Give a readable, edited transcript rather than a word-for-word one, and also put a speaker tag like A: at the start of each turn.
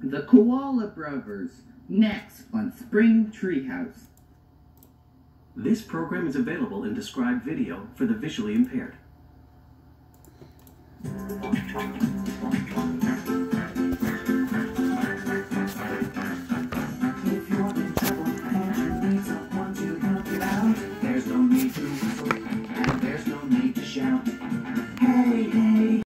A: The Koala Brothers, next on Spring Treehouse.
B: This program is available in described video for the visually impaired.